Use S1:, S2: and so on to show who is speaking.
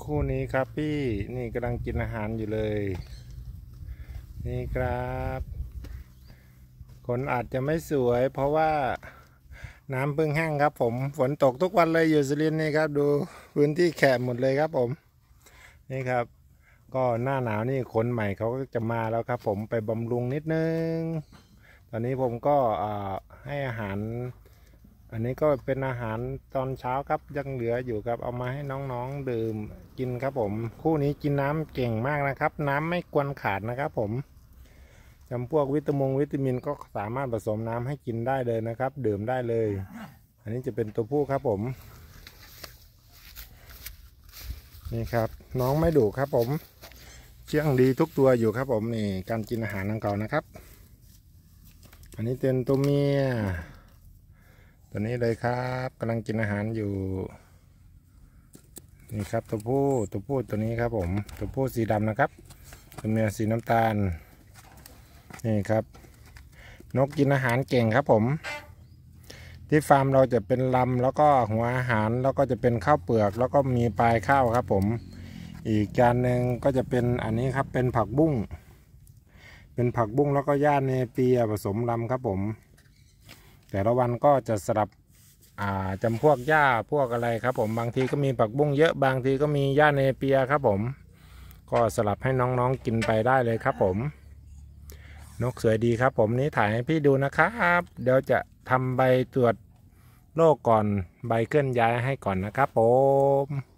S1: คู่นี้ครับพี่นี่กำลังกินอาหารอยู่เลยนี่ครับคนอาจจะไม่สวยเพราะว่าน้ำเพิ่งแห้งครับผมฝนตกทุกวันเลยอยู่สุรินทร์นี่ครับดูพื้นที่แฉะหมดเลยครับผมนี่ครับก็หน้าหนาวนี่คนใหม่เขาก็จะมาแล้วครับผมไปบำรุงนิดนึงตอนนี้ผมก็ให้อาหารอันนี้ก็เป็นอาหารตอนเช้าครับยังเหลืออยู่ครับเอามาให้น้องๆดื่มกินครับผมคู่นี้กินน้ำเก่งมากนะครับน้ำไม่ควรขาดนะครับผมจำพวกวิตามินก็สามารถผสมน้ำให้กินได้เลยนะครับดื่มได้เลยอันนี้จะเป็นตัวผู้ครับผมนี่ครับน้องไม่ดุครับผมเชื่องดีทุกตัวอยู่ครับผมนี่การกินอาหารของเขานะครับอันนี้เป็นตัวเมียตัวนี้เลยครับกำลังกินอาหารอยู่นี่ครับตัวผู้ตัวนี้ครับผมตัวผู้สีดำนะครับตัวเมียสีน้ำตาลนี่ครับนกกินอาหารเก่งครับผมที่ฟาร์มเราจะเป็นลำแล้วก็หัวอาหารแล้วก็จะเป็นข้าวเปลือกแล้วก็มีปลายข้าวครับผมอีกจานหนึ่งก็จะเป็นอันนี้ครับเป็นผักบุ้งแล้วก็หญ้าเนเปียผสมลำครับผมแต่ละวันก็จะสลับจำพวกหญ้าพวกอะไรครับผมบางทีก็มีผักบุ้งเยอะบางทีก็มีหญ้าเนเปียครับผมก็สลับให้น้องๆกินไปได้เลยครับผมนกสวยดีครับผมนี้ถ่ายให้พี่ดูนะครับเดี๋ยวจะทำใบตรวจโรคก่อนใบเคลื่อนย้ายให้ก่อนนะครับผม